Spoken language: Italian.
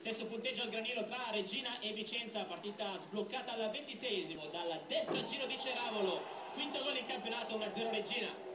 Stesso punteggio al granello tra Regina e Vicenza, partita sbloccata al 26esimo dalla destra Giro di Ceravolo, quinto gol in campionato, 1-0 Regina.